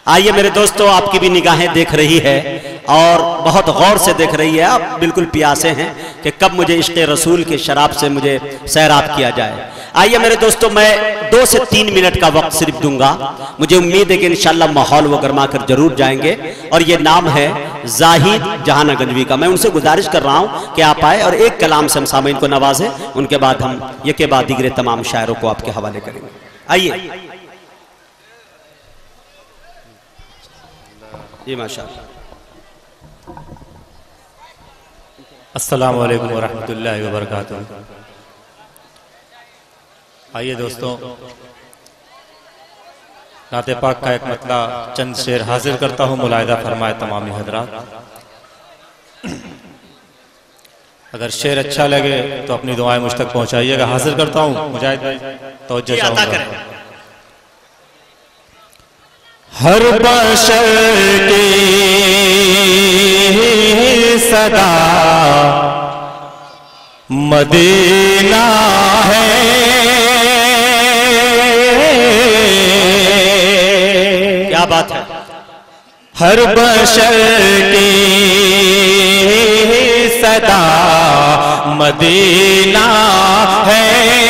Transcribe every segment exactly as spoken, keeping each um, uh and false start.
आइए मेरे दोस्तों, आपकी भी निगाहें देख रही है और बहुत गौर से देख रही है। आप बिल्कुल प्यासे हैं कि कब मुझे इश्क़ रसूल के शराब से मुझे सैराब किया जाए। आइए मेरे दोस्तों, मैं दो से तीन मिनट का वक्त सिर्फ दूंगा। मुझे उम्मीद है कि इंशाल्लाह माहौल वो गरमा कर जरूर जाएंगे। और ये नाम है जाहिद जहानागंजवी का। मैं उनसे गुजारिश कर रहा हूँ कि आप आए और एक कलाम से हम सामईन को नवाजें। उनके बाद हम ये के बाद दीगरे तमाम शायरों को आपके हवाले करेंगे। आइए जी। माशाअल्लाह। अस्सलामु अलैकुम वरहमतुल्लाहि वबरकातुहू। आइए दोस्तों, नाते पाक का एक मतला चंद शेर हाजिर करता हूँ, मुलाहिदा फरमाए तमामी हजरात। अगर शेर अच्छा लगे तो अपनी दुआएं मुझ तक पहुंचाइएगा। हाजिर करता हूँ, मुजाहिद भाई तवज्जो चाहूंगा। हर बशर की सदा मदीना है, क्या बात है। हर बशर की सदा मदीना है,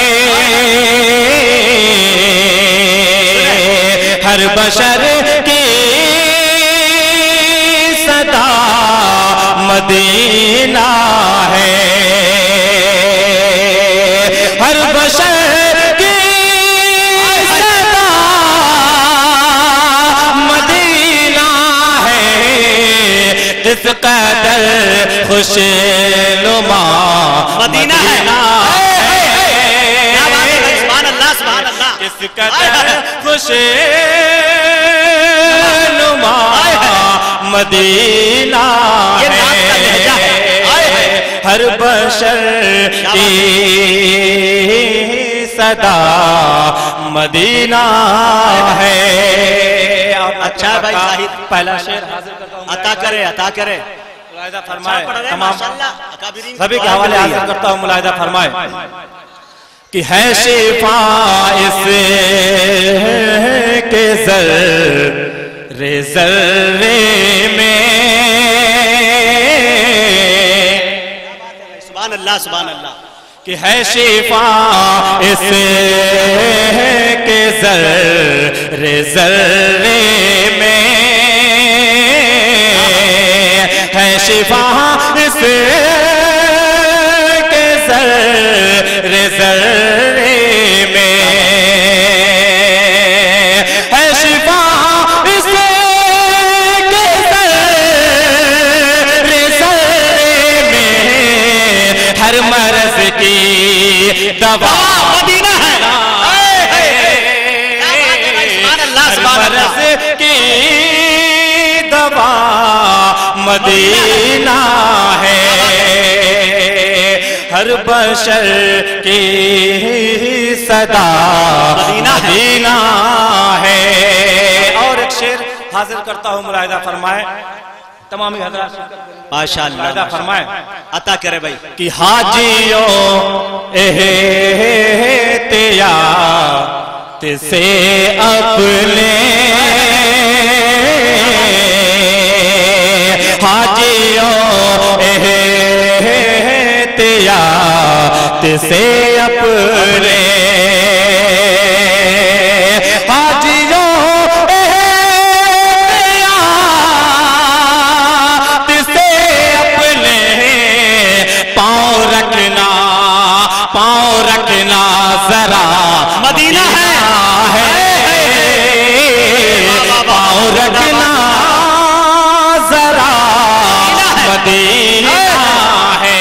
हर बशर की सदा मदीना है, हर बशर की सदा मदीना है। जिस कदर खुशनुमा मदीना है। सुभान अल्लाह, सुभान अल्लाह। किस कदर खुश नुमा मदीना है, हर बशर की सदा मदीना है। अच्छा भाई साहिद, पहला शेर हाजिर करता हूँ। अता करे, अता करे। मुलाहिदा फरमाए तमाम सभी के हवाले हाजिर करता हूँ। मुलाहिदा फरमाए कि है शिफा इस के ज़र्रे ज़र्रे में, सुभान अल्लाह, सुभान अल्लाह। कि है शिफा इस के ज़र्रे ज़र्रे में, है शिफा इस के ज़र्रे ज़र्रे में, है शिफा इस के ज़र्रे ज़र्रे में, हर मर्ज़ की दवा मदीना है, हर मर्ज़ की दवा मदीना है, हर बशर की सदा मदीना है। और एक शेर हाजिर करता हूँ, मुलाहिदा फरमाए तमामी हज़रात। माशाअल्लाह, मुलाहिदा फरमाए अता करे भाई। कि हाजियों एहतियात से अपने, हाजियों एहतियात से अपने, हाजियों एहतियात से अपने, पाँव रखना, पाँव रखना जरा मदीना है, पाँव रखना जरा मदीना है,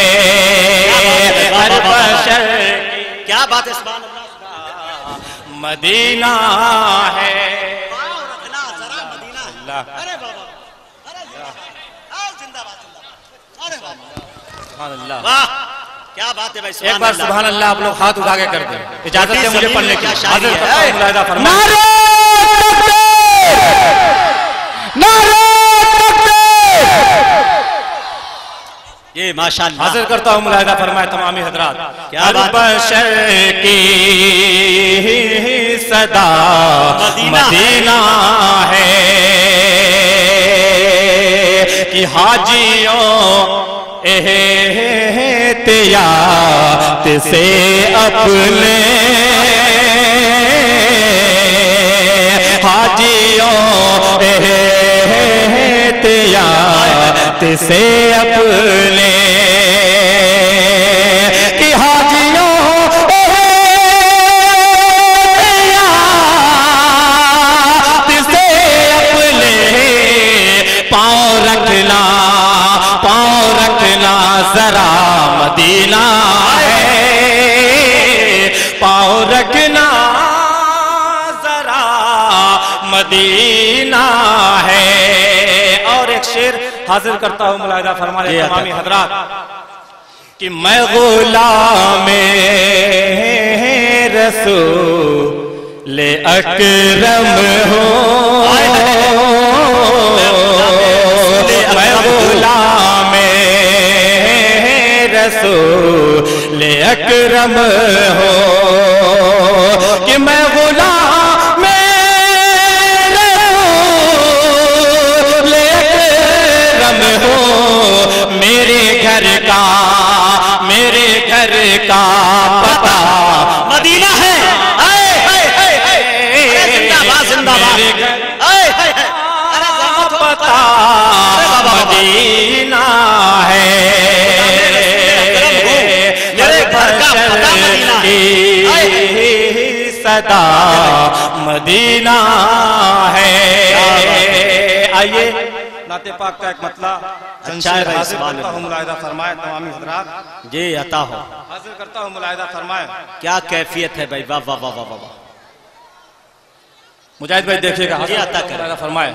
हर बशर। क्या बात है, सुभान अल्लाह। मदीना है, रखना जरा मदीना है। अरे बाबा, अरे जिंदाबाद, जिंदाबाद। अरे बाबा, सुभान अल्लाह। वाह, क्या बात है भाई। एक बार सुभान अल्लाह आप लोग हाथ उठा के कर दें। इजाजत है मुझे पढ़ने की। हाजिर करता हूं, मुलाहिदा फरमाएं। ये माशाअल्लाह। हाजिर करता हूँ, मुलाहिदा फरमाए तमामी हजरात। क्या बात। बशर की सदा मदीना है कि हाजियों एहतियात से अपने हाजियों एहतियात से अपने कि हाजियों एहतियात से अपने पाँव रखना पाँव रखना जरा मदीना है पाँव रखना जरा मदीना है। और एक शेर हाजिर करता हूं मुलाहिदा फरमाने तमामी हजरात कि मैं गुलाम रसूल अकरम हूं मैं गुलाम रसूल अकरम हो कि मैं गुलाम रसूल अकरम हो मेरे घर का मेरे घर का पता मदीना है। जिंदाबाद जिंदाबाद पता मदीना है मेरे घर का पता मदीना है सदा मदीना है। आइए नाते पाक का एक मतला अच्छा है भाई सुभान हूँ मुलाहिदा फरमाए तमामी हजरात जी अता हो हाजिर करता हूँ मुलाहिदा फरमाए क्या कैफियत है भाई वाह वाह वाह वाह वाह मुजाहिद भाई देखिएगा जी अता कर फरमाए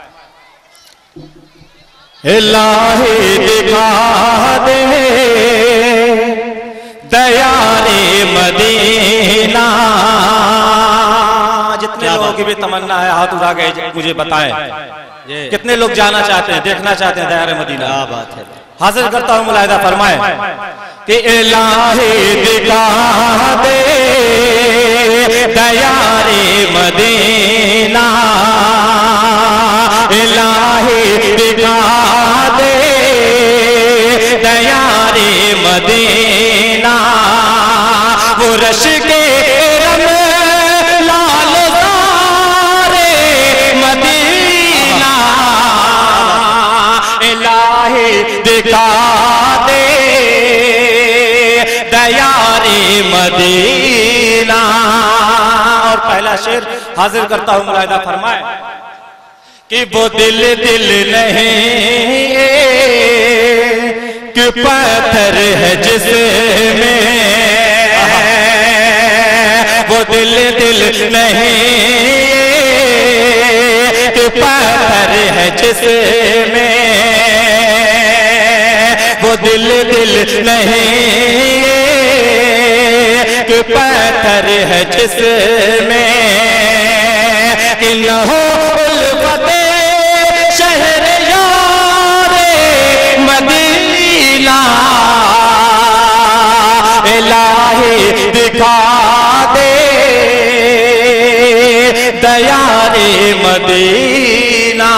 इलाही दिखा दे दयारे मदीना जितने लोगों की भी तमन्ना है हाथ उठा के मुझे बताएं कितने लोग जाना चाहते हैं देखना चाहते हैं दयारे मदीना। क्या बात है हाजिर करता हूं मुलाहिदा फरमाए कि इलाही दिखा दे दयारे मदीना इलाही दिखा दे दयारे मदीना वो रश के रंग लाल सारे मदीना इलाही दिखा दे दयारे मदीना। और पहला शेर हाजिर करता हूं मुलाहिदा फरमाए कि वो दिल दिल नहीं कि पत्थर है जिसमें वो दिल दिल नहीं कि पत्थर है जिसमें वो दिल दिल नहीं कि पत्थर है जिसमें कि न हो उल्फते शहर यारे मदीना इलाही दिखा दे दयारे मदीना।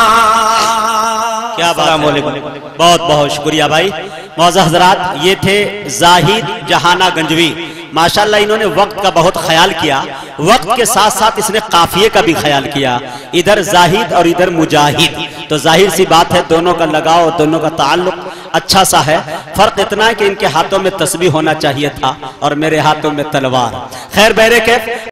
क्या बात है बहुत बहुत शुक्रिया भाई मौज़ा हजरात। ये थे जाहिद जहाना गंजवी माशाल्लाह इन्होंने वक्त का बहुत ख्याल किया वक्त के साथ साथ इसने काफिये का भी ख्याल किया इधर जाहिद और इधर मुजाहिद तो जाहिर सी बात है दोनों का लगाव दोनों का ताल्लुक अच्छा सा है। फर्क इतना है कि इनके हाथों में तस्बीह होना चाहिए था और मेरे हाथों में तलवार। खैर बहरे के